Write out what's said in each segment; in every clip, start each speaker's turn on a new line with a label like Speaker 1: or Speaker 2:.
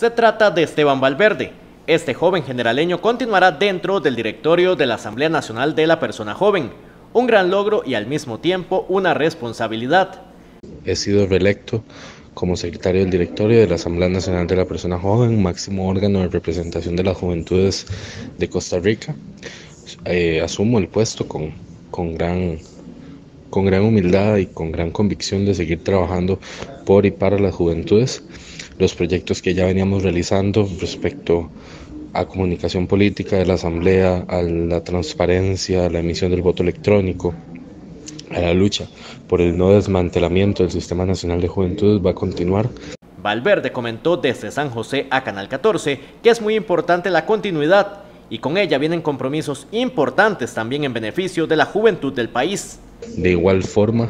Speaker 1: Se trata de Esteban Valverde. Este joven generaleño continuará dentro del directorio de la Asamblea Nacional de la Persona Joven, un gran logro y al mismo tiempo una responsabilidad.
Speaker 2: He sido reelecto como secretario del directorio de la Asamblea Nacional de la Persona Joven, máximo órgano de representación de las juventudes de Costa Rica. Asumo el puesto con gran humildad y con gran convicción de seguir trabajando por y para las juventudes. Los proyectos que ya veníamos realizando respecto a comunicación política de la Asamblea, a la transparencia, a la emisión del voto electrónico, a la lucha por el no desmantelamiento del Sistema Nacional de Juventudes va a continuar.
Speaker 1: Valverde comentó desde San José a Canal 14 que es muy importante la continuidad y con ella vienen compromisos importantes también en beneficio de la juventud del país.
Speaker 2: De igual forma,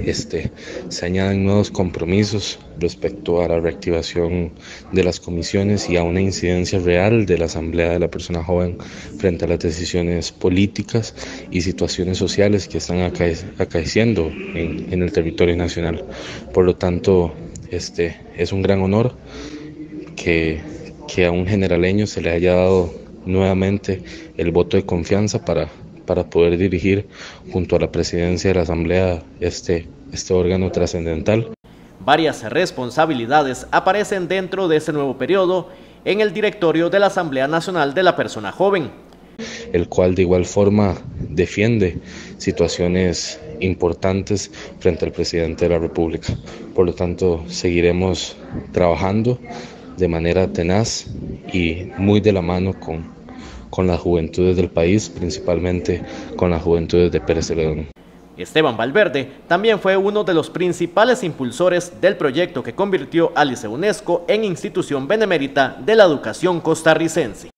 Speaker 2: se añaden nuevos compromisos respecto a la reactivación de las comisiones y a una incidencia real de la Asamblea de la Persona Joven frente a las decisiones políticas y situaciones sociales que están acaeciendo en el territorio nacional. Por lo tanto, es un gran honor que a un generaleño se le haya dado nuevamente el voto de confianza para poder dirigir junto a la presidencia de la Asamblea este órgano trascendental.
Speaker 1: Varias responsabilidades aparecen dentro de este nuevo periodo en el directorio de la Asamblea Nacional de la Persona Joven,
Speaker 2: el cual de igual forma defiende situaciones importantes frente al presidente de la República. Por lo tanto, seguiremos trabajando de manera tenaz y muy de la mano con las juventudes del país, principalmente con las juventudes de Pérez Celedón.
Speaker 1: Esteban Valverde también fue uno de los principales impulsores del proyecto que convirtió al Liceo UNESCO en institución benemérita de la educación costarricense.